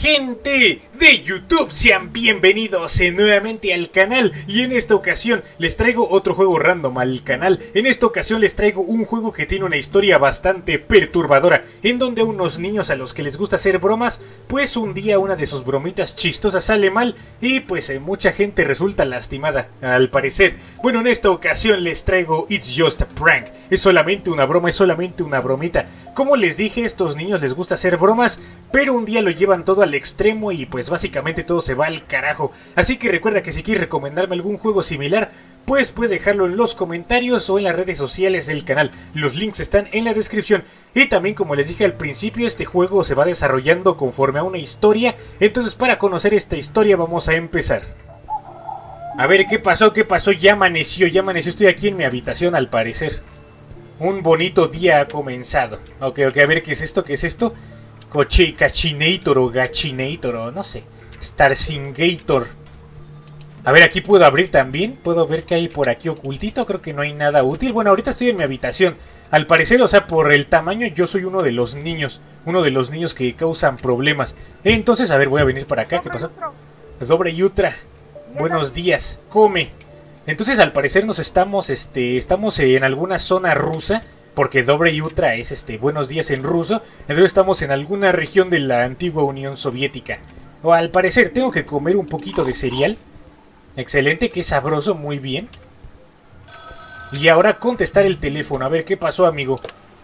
Gente de YouTube, sean bienvenidos nuevamente al canal. Y en esta ocasión les traigo otro juego random al canal. En esta ocasión les traigo un juego que tiene una historia bastante perturbadora, en donde unos niños a los que les gusta hacer bromas, pues un día una de sus bromitas chistosas sale mal y pues mucha gente resulta lastimada, al parecer. Bueno, en esta ocasión les traigo It's Just a Prank. Es solamente una broma, es solamente una bromita. Como les dije, a estos niños les gusta hacer bromas, pero un día lo llevan todo al extremo y pues básicamente todo se va al carajo. Así que recuerda que si quieres recomendarme algún juego similar, pues puedes dejarlo en los comentarios o en las redes sociales del canal. Los links están en la descripción. Y también, como les dije al principio, este juego se va desarrollando conforme a una historia. Entonces, para conocer esta historia vamos a empezar. A ver, ¿qué pasó? ¿Qué pasó? Ya amaneció, estoy aquí en mi habitación al parecer. Un bonito día ha comenzado. Ok, a ver, ¿qué es esto? ¿Qué es esto? Cachinator o Gachinator o no sé. Starsingator. A ver, aquí puedo abrir también. Puedo ver qué hay por aquí ocultito. Creo que no hay nada útil. Bueno, ahorita estoy en mi habitación. Al parecer, o sea, por el tamaño, yo soy uno de los niños. Uno de los niños que causan problemas. Entonces, a ver, voy a venir para acá. ¿Qué pasó? Dobre Yutra. Buenos días. Come. Entonces, al parecer nos estamos en alguna zona rusa. Porque Dobre Yutra es buenos días en ruso. Entonces estamos en alguna región de la antigua Unión Soviética. O al parecer tengo que comer un poquito de cereal. Excelente, qué sabroso, muy bien. Y ahora contestar el teléfono. A ver, ¿qué pasó, amigo?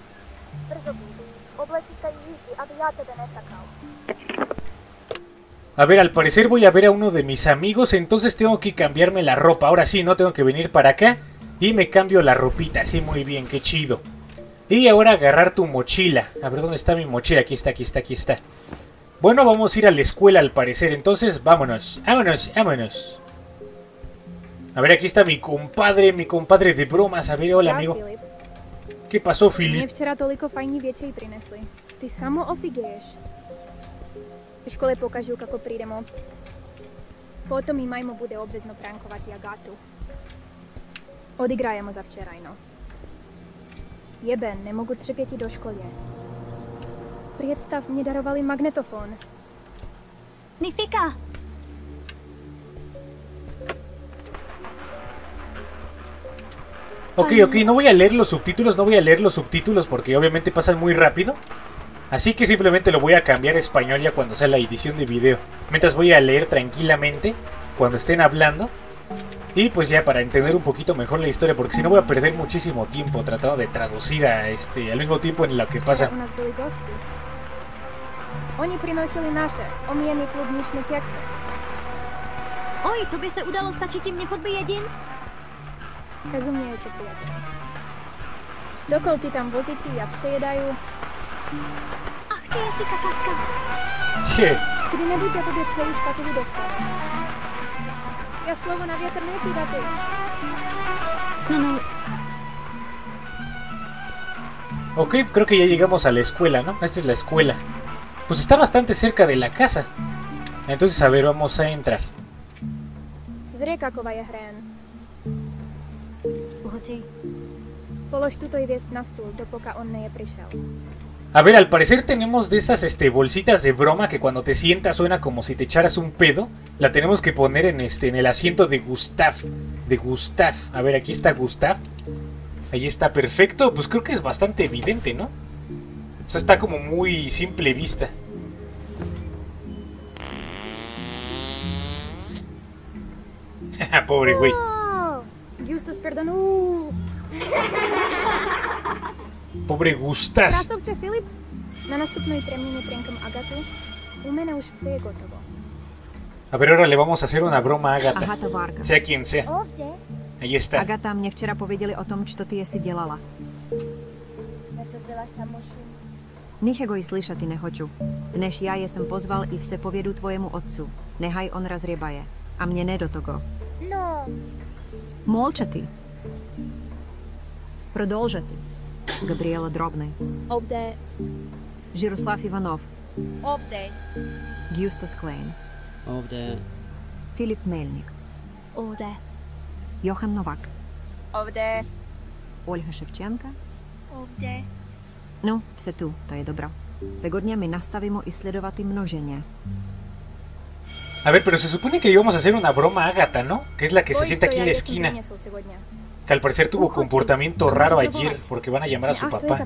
A ver, al parecer voy a ver a uno de mis amigos. Entonces tengo que cambiarme la ropa. Ahora sí, no tengo que venir para acá. Y me cambio la ropita, sí, muy bien, qué chido. Y ahora agarrar tu mochila. A ver, ¿dónde está mi mochila? Aquí está, aquí está, aquí está. Bueno, vamos a ir a la escuela al parecer. Entonces, vámonos, vámonos, vámonos. A ver, aquí está mi compadre de bromas. A ver, hola, amigo. ¿Qué pasó, Filip? Včera toliko fajní věčej prinesli. Ty samo ofigeješ. V škole pokažu, kako prídemo. Potom i majmo bude obvezno prankovati Agatu. Odigrajemo za včerajno. Jeben, nemogu třepěti do školy. Představ, mě darovali magnetofon. Nifika! Ok, no voy a leer los subtítulos, porque obviamente pasan muy rápido. Así que simplemente lo voy a cambiar a español ya cuando sea la edición de video. Mientras voy a leer tranquilamente cuando estén hablando. Y pues ya para entender un poquito mejor la historia, porque si no voy a perder muchísimo tiempo tratando de traducir a al mismo tiempo en lo que pasa. Oni prinosili naše omíjený klubničné keksy. Oj, to by se udalo stačit tím chodby jedin? Rozumieju se, priateľ. Dokol ty tam vozíci a vsejedajú. Ach, ty jsi kakaska. Kdy nebuď ja tobě celú škatulu dostanu. Ya slovo na větr nepídate. No. Ok, creo que ya llegamos a la escuela, ¿no? Esta es la escuela. Pues está bastante cerca de la casa. Entonces, a ver, vamos a entrar. Zriekakova je hrén. Pohodí. Polož tuto věc na stůl, dopoka on neje prišel. A ver, al parecer tenemos de esas bolsitas de broma que cuando te sientas suena como si te echaras un pedo. La tenemos que poner en el asiento de Gustav. A ver, aquí está Gustav. Ahí está, perfecto. Pues creo que es bastante evidente, ¿no? O sea, está como muy simple vista. Pobre güey. Justus, perdonu. Pobre Gustas. Krásovče Filip, na nastupnej termíne priankam Agatu. U mene už vše je gotovo. A ver, ahora le vamos a hacer una broma a Agata. Agata Várka. Sea quien sea. Ahí está. Agata, mě včera pověděli o tom, čo ty jesi dělala. Ničego ji slyšati nehoču. Dneš ja jesem pozval i vse povjedu tvojemu otcu. Nehaj on razrjebaje. A mě ne do togo. No. Molčati. Продолжати. Gabriela Drobný. Ovde. Žiroslav Ivanov. Ovde. Justus Klein. Ovde. Filip Melnik. Ovde. Johan Novak. Ovde. Olha Ševčenka. Ovde. No, vse tu, to je dobro. Segodně mi nastavimo i sledovat i množeně. A ver, pero se supone que íbamos a hacer una broma a Agatha, ¿no? Que es la que se sienta aquí en la esquina. Que al parecer tuvo comportamiento raro ayer porque van a llamar a su papá.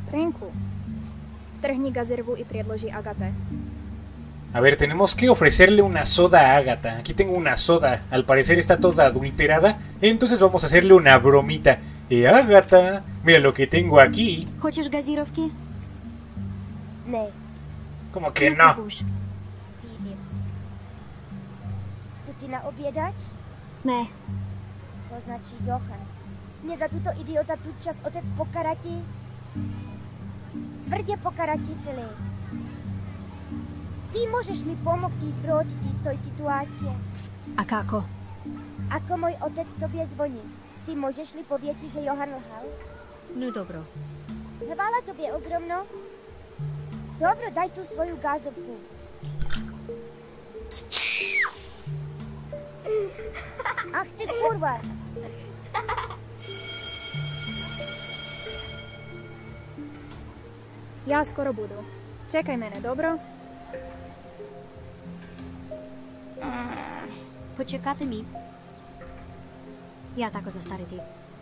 A ver, tenemos que ofrecerle una soda a Agatha. Aquí tengo una soda. Al parecer está toda adulterada. Entonces vamos a hacerle una bromita. Agatha, mira lo que tengo aquí. Хочешь газировки? Ne, ¿Cómo que no? Filip. To ty na obědač? Ne, To značí Johan. Mě za tuto idiota tu čas otec pokaratí? Tvrdě pokaratí, Filip. Ty môžeš mi pomoct zvrátiť z tej situácie. a kako? Ako môj otec tobě zvoní, ty môžeš li pověti, že Johan lhal? No dobro. Hvala tobě ogromno. Dobro, daj tu svoju gázovku. Ach ty kurva. Ja skoro budu. Čekaj mene, dobro? Počekate mi. Ja tako zastariti.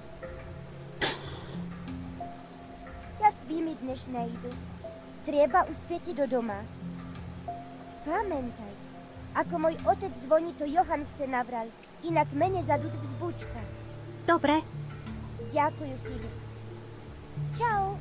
Ja s vými dneš nejdu. Treba uspěti do doma. Pamentaj, ako môj otec zvoní, to Johan se navral. Inak mene zadud vzbučka. Dobre. Ďakujú, Filip. Čau.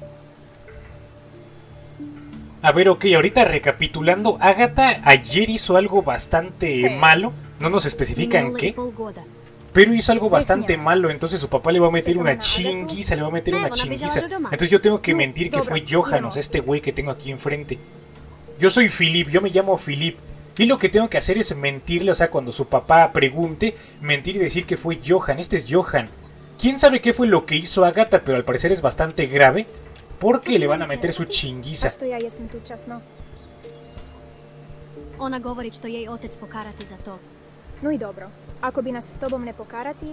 A ver, ok, ahorita recapitulando, Agatha ayer hizo algo bastante malo, no nos especifican qué, pero hizo algo bastante malo, entonces su papá le va a meter una chinguiza, le va a meter una chinguiza. Entonces yo tengo que mentir que fue Johan, o sea, este güey que tengo aquí enfrente. Yo soy Filip, yo me llamo Filip, y lo que tengo que hacer es mentirle, o sea, cuando su papá pregunte, mentir y decir que fue Johan, este es Johan. ¿Quién sabe qué fue lo que hizo Agatha? Pero al parecer es bastante grave. Porque le van a meter su chinguiza. Što ja jesam tu časno? Ona govori što jej otec pokarati za to. No i dobro. Ako bi nas s tobom ne pokarati,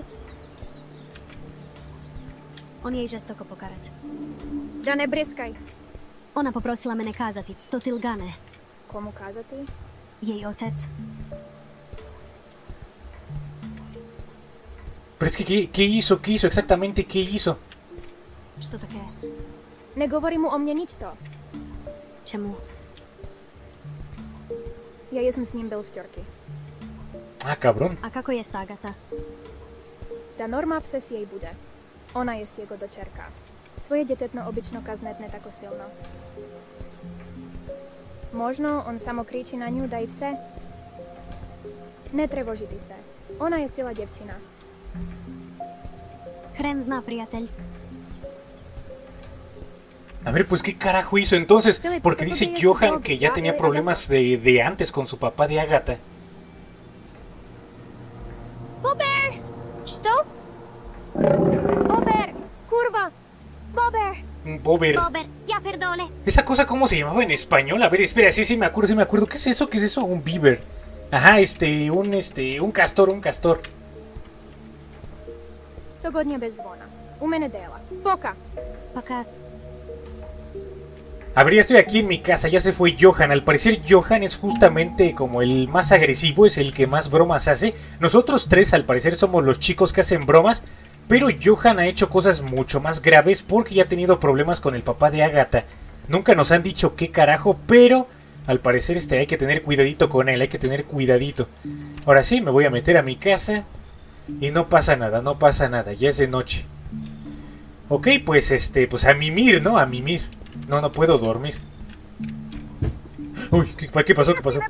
On jej žestoko pokarat. da ne breskaj. Ona poprosila mene kazati, sto tilgane. Komu kazati? Jej otec. Pero es que, ¿qué hizo? ¿Qué hizo? Exactamente, ¿qué hizo? Što také? Ne govori mu o mne nič to. Čemu? Ja jesam s njim byl v ťorky. Ah, cabrón. A kako jest Agata? Da norma vse s jej bude. Ona jest jego dočerka. Svoje djetetno obično kaznetne tako silno. Možno on samo kriči na nju da i vse. Ne trevožiti se. Ona je sila djevčina. Chren zná, priateľ. A ver, pues qué carajo hizo entonces, Filip, porque ¿por dice qué Johan no? que ya tenía problemas de antes con su papá de Agatha. Bober! Što? Bober! Kurva! Bober! Bober. Bober, ja perdole. ¿Esa cosa cómo se llamaba en español? A ver, espera, sí me acuerdo, sí me acuerdo. ¿Qué es eso? ¿Qué es eso? Un beaver. Ajá, un castor, un castor. Sogodnje bez zvona. U mene dela. Poka! Paka, A ver, ya estoy aquí en mi casa, ya se fue Johan. Al parecer Johan es justamente como el más agresivo, es el que más bromas hace. Nosotros tres al parecer somos los chicos que hacen bromas, pero Johan ha hecho cosas mucho más graves porque ya ha tenido problemas con el papá de Agatha. Nunca nos han dicho qué carajo, pero al parecer hay que tener cuidadito con él, hay que tener cuidadito. Ahora sí, me voy a meter a mi casa y no pasa nada, no pasa nada, ya es de noche. Ok, pues pues a mimir, ¿no? A mimir. No puedo dormir. Uy, ¿qué pasó? ¿Qué pasó?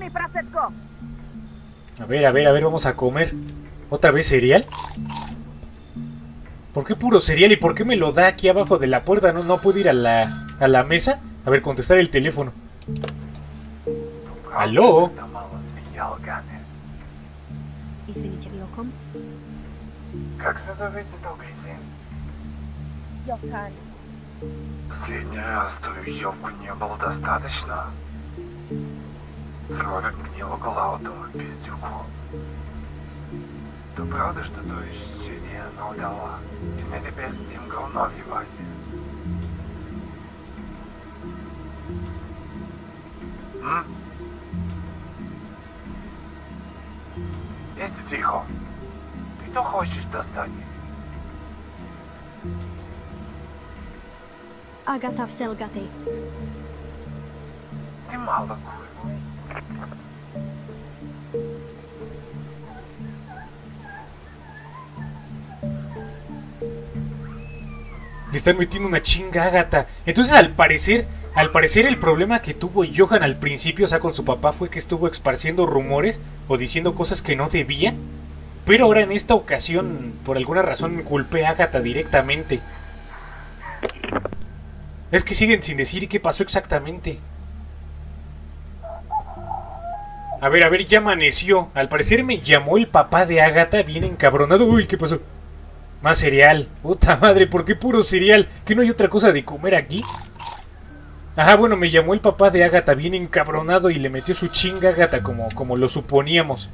A ver, vamos a comer. ¿Otra vez cereal? ¿Por qué puro cereal? ¿Y por qué me lo da aquí abajo de la puerta? ¿No puedo ir a la mesa? A ver, contestar el teléfono. ¿Aló? izvinite mi okom. Как се зовете, добрый сын? Johan. Последний раз твою ёбку не было достаточно. Кровь гнила голова этому пиздюку. Да правда, что то исчезновение она удала? И мне теперь с этим говном ебать. Jeste tiho. Ti to hoćeš da stane. Agata v Selgaty. Ti mala kurva. Le están metiendo una chinga a Agatha. Entonces, al parecer el problema que tuvo Johan al principio, o sea, con su papá, fue que estuvo esparciendo rumores o diciendo cosas que no debía. Pero ahora en esta ocasión, por alguna razón, culpé a Agatha directamente. Es que siguen sin decir qué pasó exactamente. A ver, ya amaneció. Al parecer me llamó el papá de Agatha bien encabronado. Uy, ¿qué pasó? Más cereal. Puta madre, ¿por qué puro cereal? ¿Que no hay otra cosa de comer aquí? Ajá, bueno, me llamó el papá de Agatha bien encabronado y le metió su chinga a Agatha como lo suponíamos.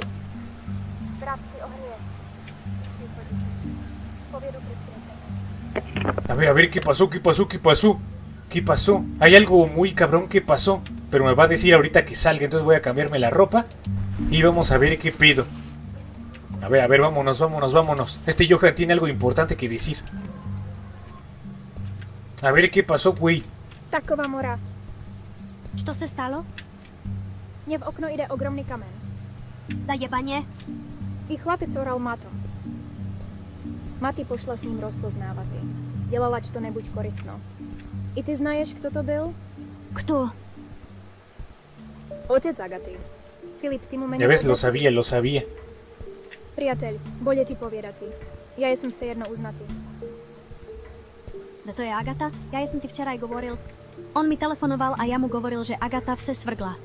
A ver, ¿qué pasó? ¿Qué pasó? Hay algo muy cabrón que pasó, pero me va a decir ahorita que salga, entonces voy a cambiarme la ropa y vamos a ver qué pedo. A ver, vámonos. Este Johan tiene algo importante que decir. A ver, ¿qué pasó, güey? Taková mora. Co se stalo? Mně v okno jde ogromný kamen. Zajebaně. I chlapec oral Mato. Mati pošla s ním rozpoznávat. Dělala, čo to nebuď koristno. I ty znaješ, kto to byl? Kto? Otec Agaty. Filip, ty mu menej... Ya ves, lo sabía. Priateľ, bolje ti povedati. Ja jesam se jedno uznati. No to je Agata? Ja som ti včera aj govoril. On mi telefonoval a ja mu govoril, že Agata vse svrgla.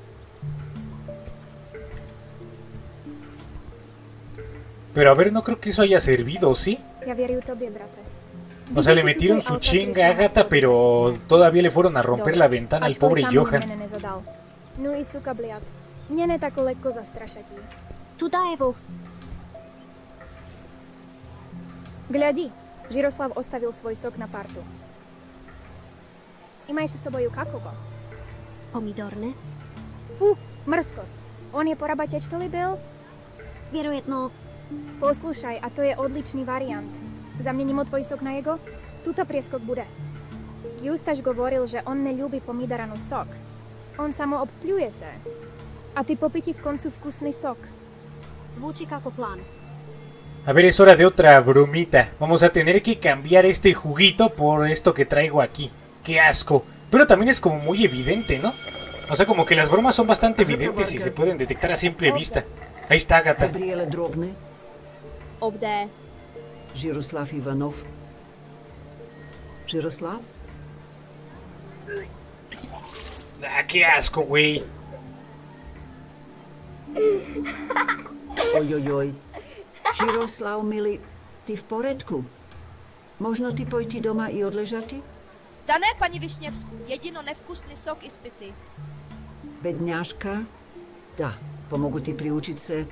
Pero a ver, no creo que eso haya servido, ¿sí? Ja vieruju tobie, brate. O sea, le metieron su chinga a Agatha, pero todavía le fueron a romper la ventana al pobre Johan. No i suka bliat. Mne ne tako lekko zastrašatí. Tu Evu. Gľadi, Žiroslav ostavil svoj sok na partu. Imajš s sobою kakovo? Pomidorne? Fú, mrzkost. On je porabateč, to li byl? Vjerojetno. Poslušaj, a to je odličný variant. Zamjenimo tvoj sok na jego? Tuto prieskok bude. Justaš govoril, že on ne ljubi pomidoranu sok. On samo obpljuje se. A ty popiti v koncu vkusný sok. Zvučí kako plán. A ver, es hora de otra bromita. Vamos a tener que cambiar este juguito por esto que traigo aquí. ¡Qué asco! Pero también es como muy evidente, ¿no? O sea, como que las bromas son bastante evidentes y se pueden detectar a simple vista. Ahí está Agatha. Gabriele Drobny. Obde. Žiroslav Ivanov. Žiroslav? ¡Ah, qué asco, güey! Ojojoj. Žiroslav, milý, ty v poredku? Možno ty pojdi doma i odležati? Da ne, paní Višněvsku, jedino nevkusný sok ispity. Bedňáška? Da, pomogu ti priučit se.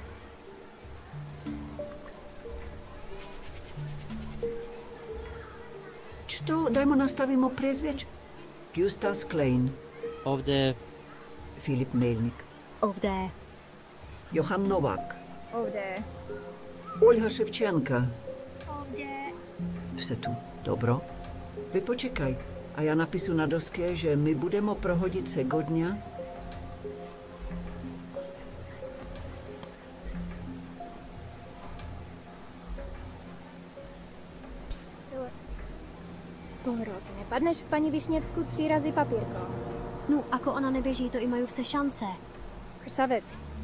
Čo, dajmo nastavimo prezvěč. Justas Klein. Ovde. Filip Melnik. Ovde. Johan Novák. Ovde. Olha Ševčenka. Ovde. Vse tu, dobro. Vy počekaj, a já napisu na doske, že my budeme prohodit se godňa. Sporo, ty nepadneš v paní Višněvsku 3 razy papírko. No, ako ona neběží, to i mají vse šance. Krsavec.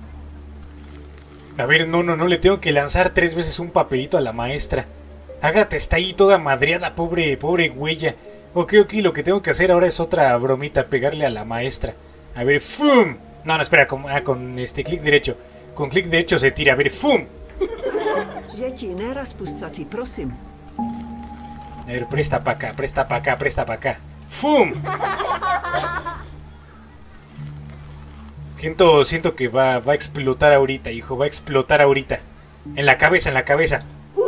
A ver, no, le tengo que lanzar 3 veces un papelito a la maestra. Agatha está ahí toda madreada, pobre huella. Ok, lo que tengo que hacer ahora es otra bromita, pegarle a la maestra. A ver, ¡fum! No, espera, con este clic derecho. Con clic derecho se tira, a ver, ¡fum! Děti, nerozpuscati, prosím. A ver, presta pa' acá. ¡Fum! Siento que va a explotar ahorita, hijo, va a explotar ahorita. En la cabeza.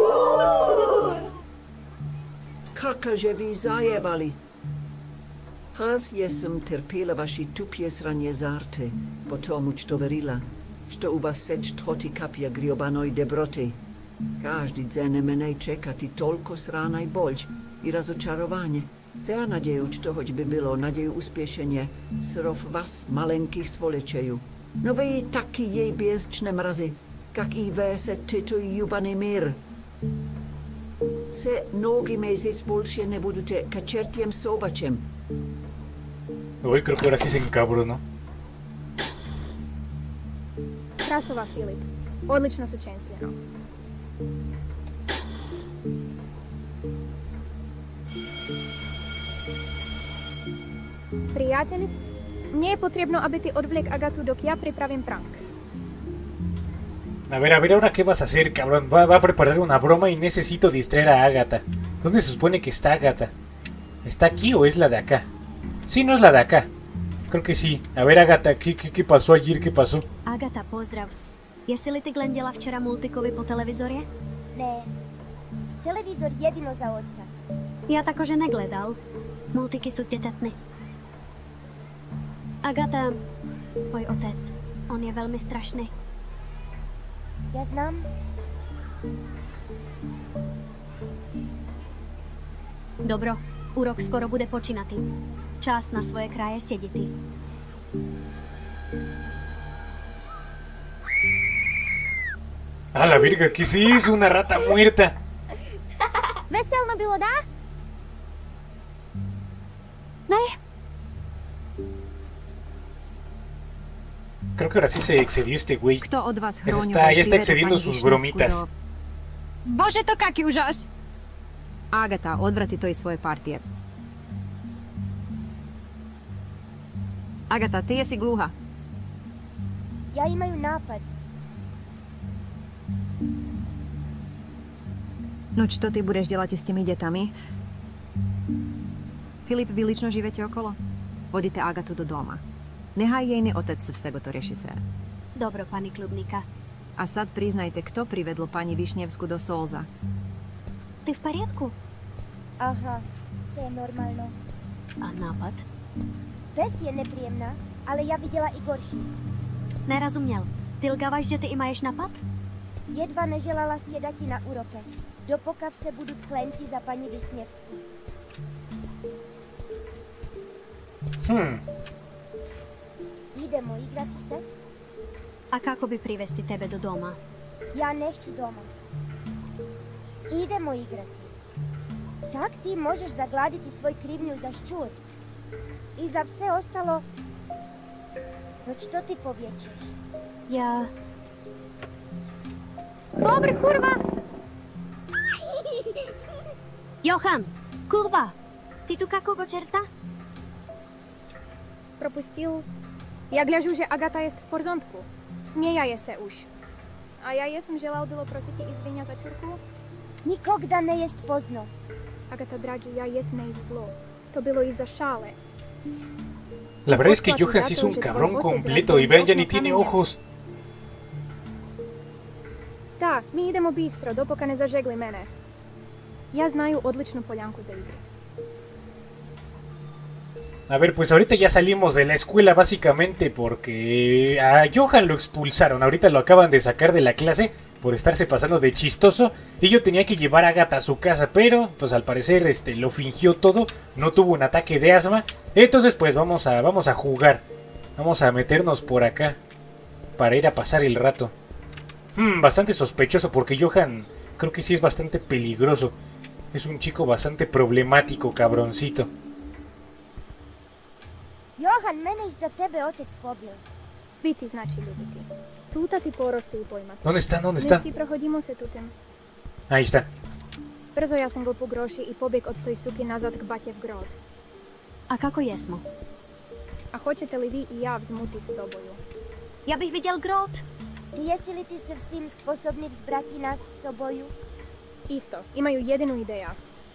Kaka, že vy zajebali. Аз jesam terpela vaši tupje sranje zarte, po tomu, što verila, što u vas seč thoti kapja griobanoj debroti. Každý dzen menej čekati toľko srana i boľ i razočarovanie. Te a nadjeju, čo hoď by bylo, nadjeju uspješenje, srov vas malenkých svolečeju. No vy taky jej bězčné mrazy, kak i ve se tyto jubany mír. Se nogi mezi spolčě nebudete kačertiem sobačem. Uy, creo que ahora sí se encabronó. Krasova, Filip. Odlično sučenstveno. Prijatelj, mně je potřebno, aby ty odvlek Agatu, dok já pripravím prank. A ver, ahora qué vas a hacer, cabrón. Va a preparar una broma y necesito distraer a Agatha. ¿Dónde se supone que está Agatha? ¿Está aquí o es la de acá? Sí, no es la de acá. Creo que sí. A ver, Agatha, ¿qué pasó ayer? ¿Qué pasó? Agata, pozdrav. Jesi li ty glendela včera Multikovi po televizorie? Ne. Televizor jedino za oca. Ja takože negledal. Multiky sú detetny. Agata, tvoj otec, on je veľmi strašný. Ja znam. Dobro, úrok skoro bude počínatý. Čas na svoje kraje siediti. A la verga, ¿qué es eso? Una rata muerta. Veselno bylo, da? Ne, Creo que ahora sí se excedió este güey. Kto od vás Ya hroňoval está privede excediendo pani sus Višnevsku bromitas. do- Bože, to kaký úžas. Agata, odvrati to iz svoje partije. Agata, ty jesi gluha. Ja imaju napad. No čo ty budeš dělat s těmi dětami? Filip, vy lično živete okolo? Vodite Agatu do doma. Nehaj jejný otec vse go to rieši se. dobro, pani Klubníka. A sad priznajte, kto privedl pani Višnevsku do Solza. Ty v poriadku? Aha, sve je normalno. A nápad? Pes je neprijemná, ale ja videla i gorší. Nerozuměl. Ty lgavaš, že ty imaješ napad? Jedva neželala sjedati na uroke. Dopokav se budu tlenti za paní Višnevsku. Idemo igrati se? A kako bi privesti tebe do doma? Ja neću doma. Idemo igrati. Tak ti možeš zagladiti svoj krivnju za ščur. I za vse ostalo... No što ti povječeš? Ja... Dobre, kurva! Johan! Kurva! Ty tu kakого čerta? Propustil. Ja гляжу, že Agata jest v porzondku. Smějaje se už. A ja jesam želal bylo prositi izvinja za čurku. Nikogda ne jest pozno. Agata, dragi, ja jesam nejz zlo. To bilo iza šale. La verdad es que Johan sí es un cabrón completo y vean, ya ni tiene ojos. Da, mi idemo bistro, dopoka ne zažegli mene. Ja znaju odličnu poljanku za igre. A ver, pues ahorita ya salimos de la escuela básicamente porque a Johan lo expulsaron. Ahorita lo acaban de sacar de la clase por estarse pasando de chistoso. Y yo tenía que llevar a Agatha a su casa, pero pues al parecer lo fingió todo. No tuvo un ataque de asma. Entonces pues vamos a jugar. Vamos a meternos por acá para ir a pasar el rato. Bastante sospechoso porque Johan creo que sí es bastante peligroso. Es un chico bastante problemático, cabroncito. Johan, mene iza tebe otec pobil. Biti znači ljubiti. Tuta ti porosti i pojmati. ¿Dónde están? ¿Dónde están? Ne si prohodimo se tutem. Ahí está. Brzo ja sam go pogroši i pobjeg od toj suki nazad k batje v grod. A kako jesmo? A hoćete li vi i ja vzmuti s soboju? Ja bih vidjel grot. Jesi li ti se vsim sposobni vzbrati nas s soboju? Isto, imaju jedinu ideja.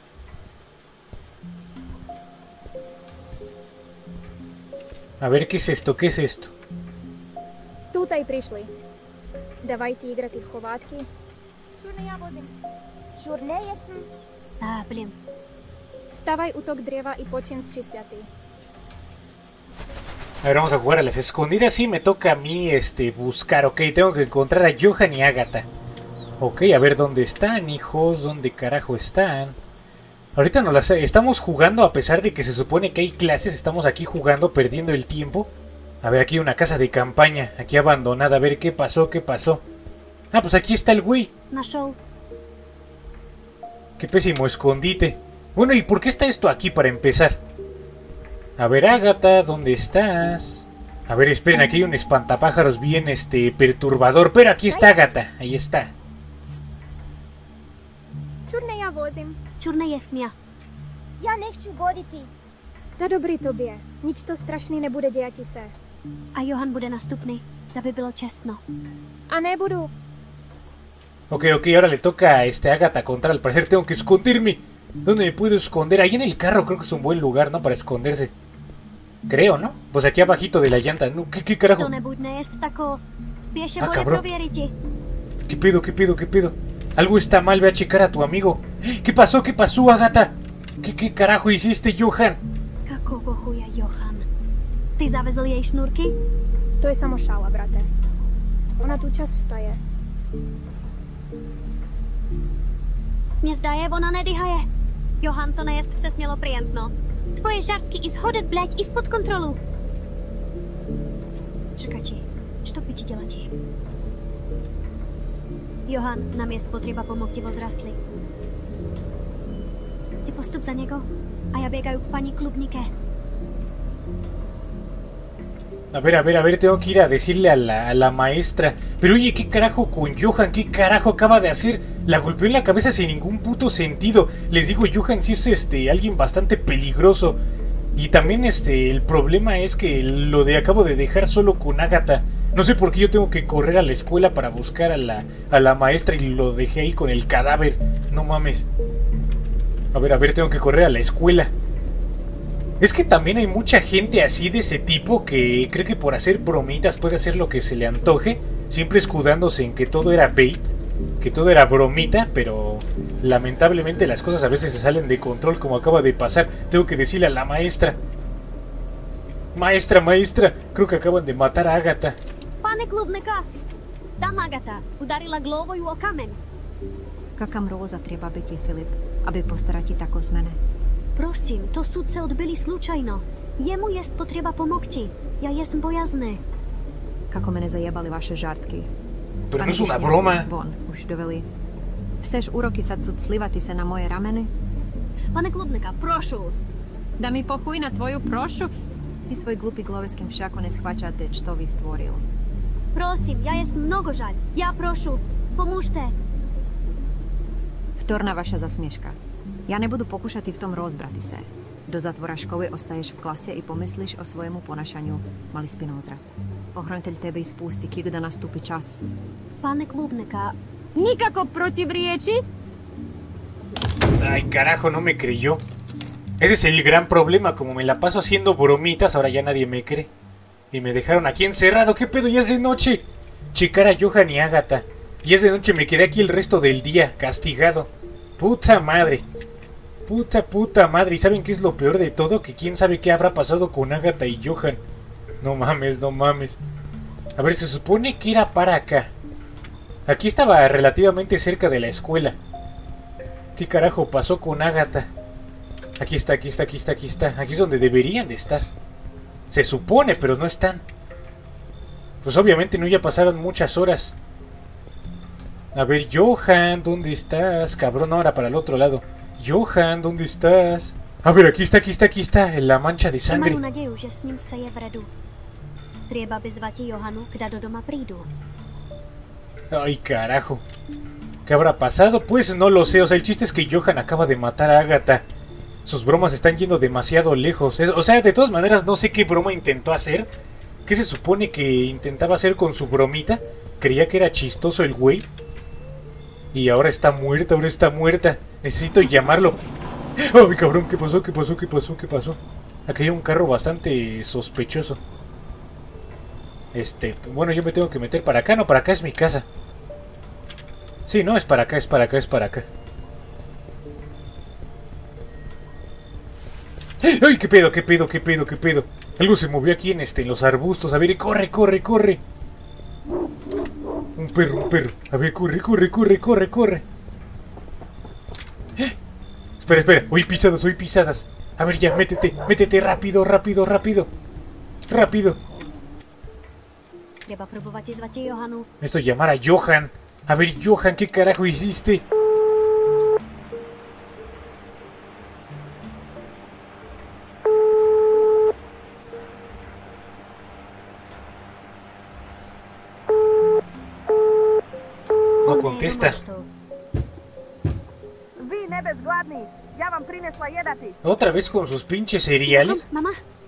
A ver, ¿qué es esto? ¿Qué es esto? Tutaj prišli. Davajte igrati v chovatki. Čurne, ja vozim. Šurne jesam. Blin. Vstavaj u tog dreva i počin sčišljati. A ver, vamos a jugar a las escondidas. Sí, me toca a mí buscar. Ok, tengo que encontrar a Johan y Agatha. Ok, a ver dónde están, hijos. ¿Dónde carajo están? Ahorita no las estamos jugando a pesar de que se supone que hay clases. Estamos aquí jugando, perdiendo el tiempo. A ver, aquí hay una casa de campaña. Aquí abandonada. A ver, ¿qué pasó? ¿Qué pasó? Ah, pues aquí está el güey. Našel. Qué pésimo escondite. Bueno, ¿y por qué está esto aquí para empezar? A ver, Agatha, ¿dónde estás? A ver, esperen, aquí hay un espantapájaros bien, perturbador. Pero aquí está Agatha, ahí está. Čudne ja vozim. Čurné je smia. Ja nechču voditi. Za dobrý tobě. Nič to strašný nebude dějati se. A Johan bude nastupný, da by bylo čestno. A nebudu. Ok, ahora le toca a Agatha contra. Al parecer tengo que esconderme. ¿Dónde me puedo esconder? Ahí en el carro creo que es un buen lugar, ¿no? Para esconderse. Creo, ¿no? Pues aquí abajito de la llanta. No, ¿qué carajo? Ah, cabrón. ¿Qué pedo? Algo está mal, ve a checar a tu amigo. ¿Qué pasó, Agatha? ¿Qué carajo hiciste, Johan? Какого хуя, Johan? Ty zavezl jej šnúrky? To je samo šála, brate. Ona tu čas vstaje. Mně zdaje, ona nedyhaje. Johan, to nejest vse smělo prijentno. Tvoje žartky i zhodet, blať, i spod kontrolu. Čekati, čo piti dělati? Johan, nám jest potreba pomoct vo zrastli. Ty postup za něgo a já běgaju k paní Klubnike. A ver, tengo que ir a decirle a la maestra. Pero oye, ¿qué carajo con Johan? ¿Qué carajo acaba de hacer? La golpeó en la cabeza sin ningún puto sentido. Les digo, Johan sí es alguien bastante peligroso. Y también el problema es que lo de acabo de dejar solo con Agatha. No sé por qué yo tengo que correr a la escuela para buscar a la maestra y lo dejé ahí con el cadáver. No mames. A ver, tengo que correr a la escuela. Es que también hay mucha gente así de ese tipo que cree que por hacer bromitas puede hacer lo que se le antoje, siempre escudándose en que todo era bait, que todo era bromita, pero lamentablemente las cosas a veces se salen de control como acaba de pasar. Tengo que decirle a la maestra. Maestra, creo que acaban de matar a Agatha. Pane Klubnika, tam Agatha udarila glóvoju o kameň. Kakam Róza treba byť, Filip, aby postarati tako z mene. Prosím, to sudce odbyli slučajno. Jemu jest potreba pomokti. Ja jesm bojazný. Kako mene zajebali vaše žartky. Pero no es una broma. Von, už doveli. Chceš úroky sad sud slivati se na moje rameny? Pane Klubnika, prošu. Da mi pochuj na tvoju prošu? Ty svoj glupý gloveským všako neschvaćate, čo vi stvoril. Prosím, ja jesm mnogo žalj. Ja prošu, pomôžte. Vtorná vaša zasmieška. Ja nebudu pokúšať v tom rozbrati se. Do zatvora školy ostaješ v klase i pomyslíš o svojemu ponašaniu. Mali spinozraz. Ochraniteľ tebe i spústi, kdy nastúpi čas. Pane Klubnika, nikako protivrieči? Ay, carajo, no me creyó. Ese es el gran problema, como me la paso haciendo bromitas, ahora ya nadie me cree. Y me dejaron aquí encerrado, ¿qué pedo? Ya es de noche. Checar a Johan y Agatha. Y es de noche, me quedé aquí el resto del día, castigado. Puta madre. Puta madre. ¿Y saben qué es lo peor de todo? Que quién sabe qué habrá pasado con Agatha y Johan. No mames. A ver, se supone que era para acá. Aquí estaba relativamente cerca de la escuela. ¿Qué carajo pasó con Agatha? Aquí está. Aquí es donde deberían de estar. Se supone, pero no están. Pues obviamente no, ya pasaron muchas horas. A ver, Johan, ¿dónde estás? Cabrón, ahora para el otro lado. Johan, ¿dónde estás? A ver, aquí está, en la mancha de sangre. Mám naděju, že s ním vse je v redu. Treba by zvati Johanu, kda do doma prídu. Ay, carajo. ¿Qué habrá pasado? Pues no lo sé, o sea, el chiste es que Johan acaba de matar a Agatha. Sus bromas están yendo demasiado lejos. O sea, de todas maneras, no sé qué broma intentó hacer. ¿Qué se supone que intentaba hacer con su bromita? Creía que era chistoso el güey. Y ahora está muerta, Necesito llamarlo. ¡Ay, cabrón! ¿Qué pasó? Aquí hay un carro bastante sospechoso. Bueno, yo me tengo que meter para acá. No, para acá es mi casa. Sí, no, es para acá. ¡Ay, qué pedo! Algo se movió aquí en los arbustos. A ver, corre, corre, corre. Un perro, un perro. A ver, corre, corre, corre, corre, corre. Espera, espera. Oí pisadas, oí pisadas. A ver, ya, métete, métete, rápido, rápido, rápido. Rápido. Treba probovat je zvatě Johanu. Esto es llamar a Johan. A ver, Johan, ¿qué carajo hiciste? No contesta. Vi nebez gladni, ja vam prinesla jedati. ¿Otra vez con sus pinches cereales? Mama,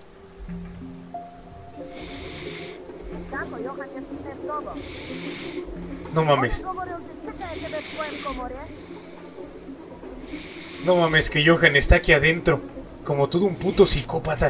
Kako, Johan je s tobom? No mames. Govoril, že čeka je tebe v svojem komore. No mames, que Johan está aquí adentro. Como todo un puto psicópata.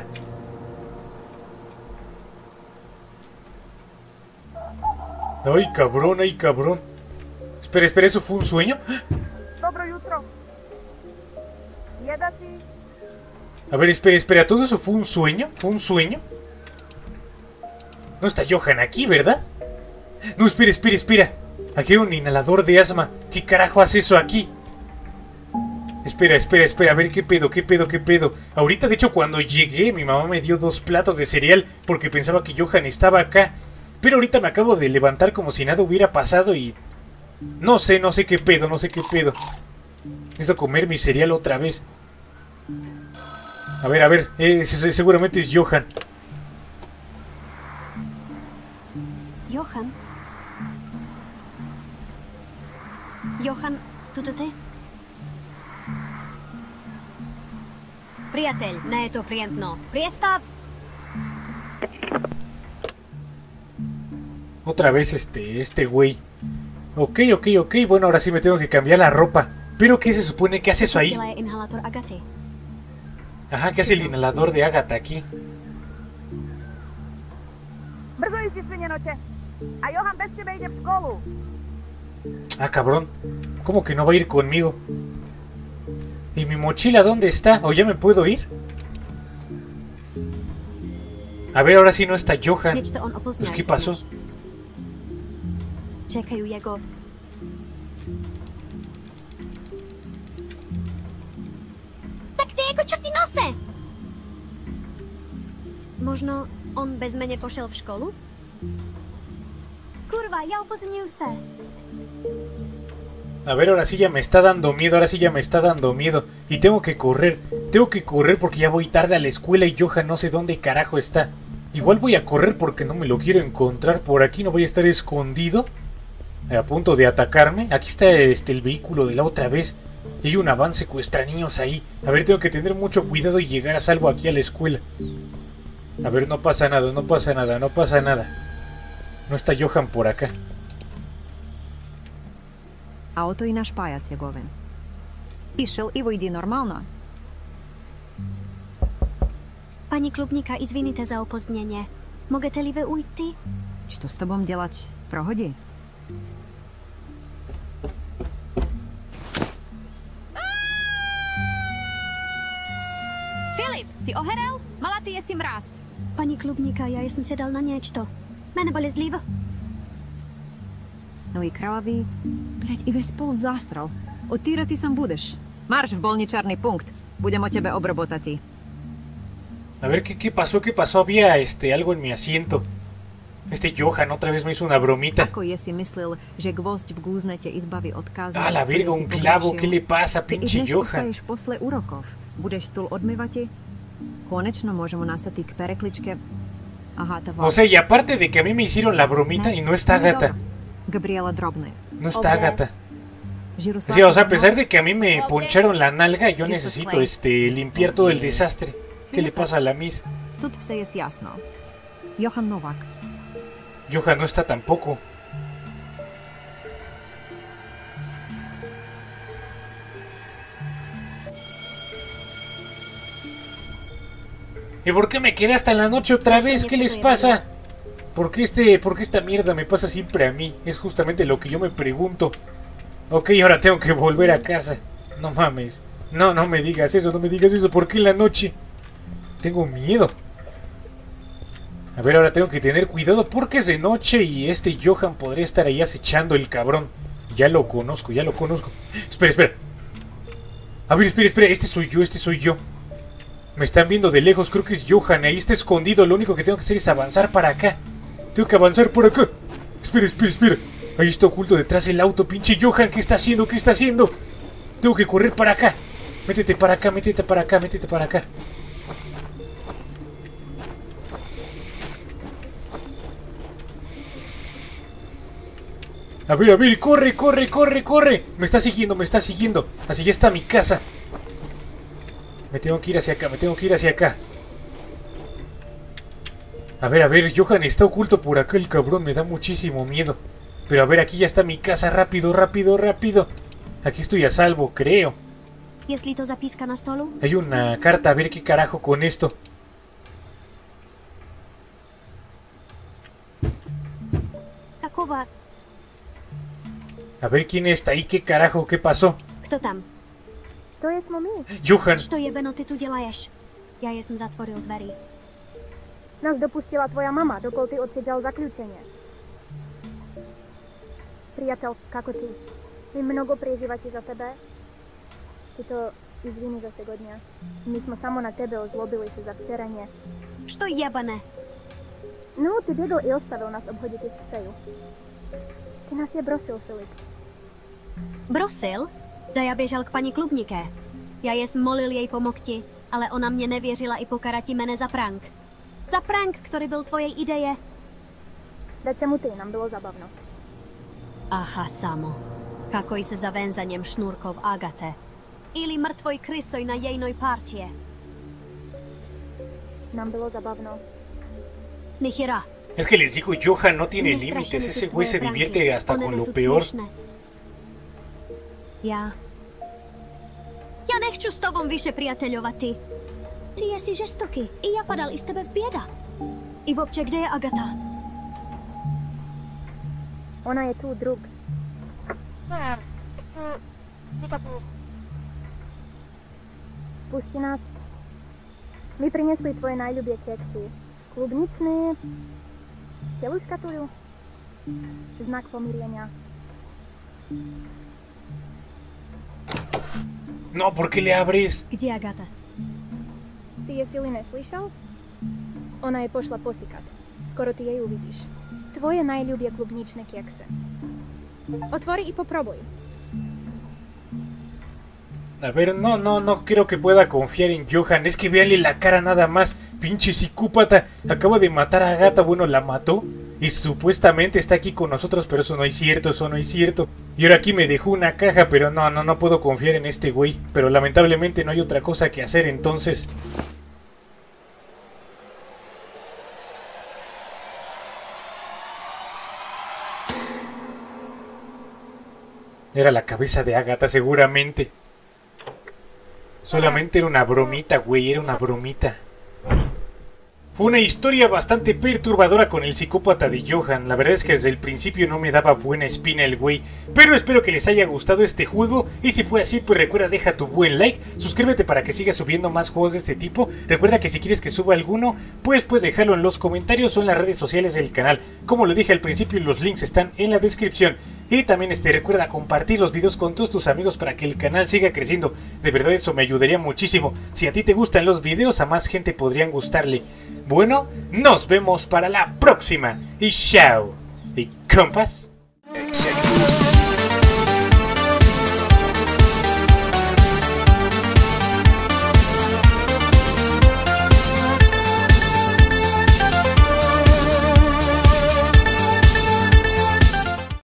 Ay, cabrón, ay, cabrón. Espera, espera, ¿eso fue un sueño? Dobro jutro. Jedati? A ver, espera, espera, ¿todo eso fue un sueño? ¿Fue un sueño? No está Johan aquí, ¿verdad? No, espera, espera, espera. Aquí hay un inhalador de asma. ¿Qué carajo hace eso aquí? Espera, espera, espera, a ver qué pedo, qué pedo, qué pedo. Ahorita, de hecho, cuando llegué, mi mamá me dio 2 platos de cereal porque pensaba que Johan estaba acá. Pero ahorita me acabo de levantar como si nada hubiera pasado y... no sé qué pedo, no sé qué pedo. Necesito comer mi cereal otra vez. A ver, seguramente es Johan. Johan? Johan, tuto ty? Priateľ, ne je to príjemno. Priestav! Otra vez este güey. Ok, ok, ok. Bueno, ahora sí me tengo que cambiar la ropa. ¿Pero qué se supone que hace eso ahí? Dělá inhalátor Agaty. Ajá, ¿qué hace el inhalador de Agatha aquí? Brzo ísť, svinenote. A Johan bez tebe ide v školu. Ah, cabrón. ¿Cómo que no va a ir conmigo? ¿Y mi mochila dónde está? ¿O ya me puedo ir? A ver, ahora sí no está Johan. Nič to on opozdňuje. Pues, ¿qué pasó? Čekajú jego. Tak ty jako čertý nose! Možno on bez mene pošel v školu? Kurva, ja upozorňujú se. A ver, ahora sí ya me está dando miedo, ahora sí ya me está dando miedo. Y tengo que correr porque ya voy tarde a la escuela y Johan no sé dónde carajo está. Igual voy a correr porque no me lo quiero encontrar. Por aquí no voy a estar escondido a punto de atacarme. Aquí está el vehículo de la otra vez. Y hay una van secuestra niños ahí. A ver, tengo que tener mucho cuidado y llegar a salvo aquí a la escuela. A ver, no pasa nada, no pasa nada, no pasa nada. No está Johan por acá. A o to i náš pájac je goven. Išel i vojdi normálno. Pani klubníka, izvinite za opozdněně. Mogete li vy ujти? Čo s tobom dělať? Prohodi? Filip, ty oherel? Mala ty jesi mráz. Pani klubníka, ja jsem se dal na něčto. Mene bolezlivo. No i kravavý. Bleď, i ve spol zasral. Otírati sam budeš. Marš v bolničarný punkt. Budem o tebe obrobotati. A ver, ¿qué pasó? ¿Qué pasó? Había algo en mi asiento. Johan otra vez me hizo una bromita. Ako je si myslel, že gvozď v gúzne te izbaví odkazu? A la verga, un clavo. ¿Qué le pasa, pinche Johan? Johan? Ostaješ posle urokov. Budeš stôl odmývati? Konečno môžemo nastati k perekličke. Aha, to O sea, y aparte de que a mí me hicieron la bromita y no está Agatha. Gabriela Drobné. No está Agatha. Sí, o sea, a pesar de que a mí me poncharon la nalga, yo necesito limpiar todo el desastre. ¿Qué le pasa a la Miss? Тут все jest jasno. Johan Novak. Johan no está tampoco. ¿Y por qué me quedé hasta la noche otra vez? ¿Qué les pasa? ¿Por qué esta mierda me pasa siempre a mí? Es justamente lo que yo me pregunto. Ok, ahora tengo que volver a casa. No mames. No me digas eso, no me digas eso. ¿Por qué en la noche? Tengo miedo. A ver, ahora tengo que tener cuidado porque es de noche y este Johan podría estar ahí acechando el cabrón. Ya lo conozco, ya lo conozco. Espera, espera. A ver, espera, espera. Este soy yo, este soy yo. Me están viendo de lejos, creo que es Johan. Ahí está escondido, lo único que tengo que hacer es avanzar para acá. Tengo que avanzar por acá. Espera, espera, espera. Ahí está oculto detrás del auto, pinche Johan. ¿Qué está haciendo? ¿Qué está haciendo? Tengo que correr para acá. Métete para acá, métete para acá, métete para acá. A ver, corre, corre, corre, corre. Me está siguiendo, me está siguiendo. Así ya está mi casa. Me tengo que ir hacia acá, me tengo que ir hacia acá. A ver, Johan está oculto por acá el cabrón, me da muchísimo miedo. Pero a ver, aquí ya está mi casa, rápido, rápido, rápido. Aquí estoy a salvo, creo. Jestli to zapíska na stolu? Hay una carta, a ver qué carajo con esto. Taková. A ver quién está ahí, qué carajo, qué pasó. Kto tam? To jesmo my. Johan. Što jebeno ty tu dělaješ? Já jesm zatvoril dverí. Nás dopustila tvoja mama, dokol ty odsiedział zaključenie. Priateľ, kako ty? My mnogo prežívate za tebe. Ty to izvini za tego dňa. My smo samo na tebe ozlobili se za včeranje. Što jebane? No, ty běgl i ostavil nás obhodit z přeju. Ty nás je brosil, Filip. Brosil? Da já běžel k paní Klubniké. Já jesm molil jej pomokti, ale ona mě nevěřila i pokarati mene za prank. Za prank, který byl tvojej ideje. Dať se mu ty, nám bylo zabavno. Aha, samo. Kakoj se za venzaněm šnurkov Agate. Ili mrtvoj krysoj na jejnoj partije. Nám bylo zabavno. Nihira. Es que les digo, Johan no tiene límites. Ese güey se divierte hasta con lo peor. Já nechču s tobom vyše priateľovati. Ty jesi žestoký. I já padal i z tebe v běda. I vopče, kde je Agata? Ona je tu, drug. Pusti nás. My priniesli tvoje najľubie keksy. Klubničný, celú škatuľu, znak pomírienia. No, ¿por qué le abres? Kde Agata? Ty jesi li neslyšal? Ona je pošla posikať. Skoro ty jej uvidíš. Tvoje najľubie klubničné kekse. Otvori i popróbuj. A ver, no creo que pueda confiar en Johan. Es que véanle la cara nada más. Pinche psicópata. Acaba de matar a Agata. Bueno, la mató. Y supuestamente está aquí con nosotros. Pero eso no es cierto, eso no es cierto. Y ahora aquí me dejó una caja. Pero no puedo confiar en este güey. Pero lamentablemente no hay otra cosa que hacer entonces. Era la cabeza de Agata seguramente. Solamente era una bromita, güey, era una bromita. Fue una historia bastante perturbadora con el psicópata de Johan. La verdad es que desde el principio no me daba buena espina el güey. Pero espero que les haya gustado este juego. Y si fue así, pues recuerda, deja tu buen like. Suscríbete para que sigas subiendo más juegos de este tipo. Recuerda que si quieres que suba alguno, pues puedes dejarlo en los comentarios o en las redes sociales del canal. Como lo dije al principio, los links están en la descripción. Y también recuerda compartir los videos con todos tus amigos para que el canal siga creciendo. De verdad eso me ayudaría muchísimo. Si a ti te gustan los videos, a más gente podrían gustarle. Bueno, nos vemos para la próxima. Y chao. Y compas.